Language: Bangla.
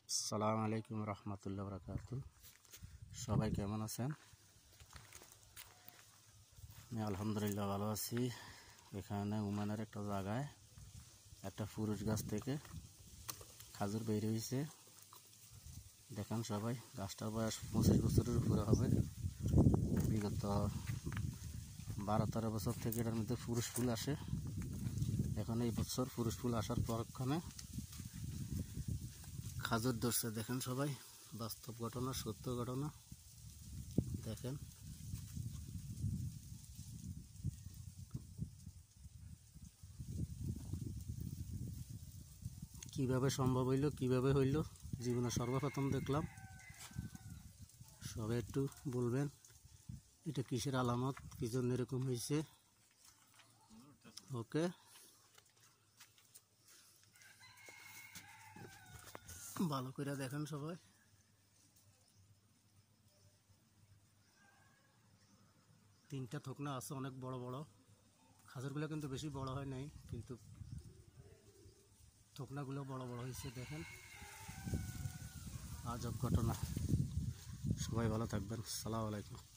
আসসালামু আলাইকুম রহমতুল্লাহ বরকাতুহু। সবাই কেমন আছেন? আমি আলহামদুলিল্লাহ ভালো আছি। এখানে ওমানের একটা জায়গায় একটা ফুরুষ গাছ থেকে খাজুর বের হয়েছে। দেখেন সবাই, গাছটার বয়স 25 বছরের উপরে হবে। বিগত 12-13 বছর থেকে এটার মধ্যে পুরুষ ফুল আসে। এখন এই বছর পুরুষ ফুল আসার পরক্ষণে খাজুর ধরছে। দেখেন সবাই, বাস্তব ঘটনা, সত্য ঘটনা। দেখেন কিভাবে সম্ভব হইল, কিভাবে হইল, জীবনে সর্বপ্রথম দেখলাম। সবাই একটু বলবেন এটা কিসের আলামত, কি জন্য এরকম হয়েছে। ওকে, ভালো করে দেখেন সবাই। তিনটা থোকনা আছে, অনেক বড় বড়। খাজুরগুলো কিন্তু বেশি বড় হয় নাই, কিন্তু থোকনাগুলো বড় বড় হয়েছে। দেখেন, আজব ঘটনা। সবাই ভালো থাকবেন। আসসালামু আলাইকুম।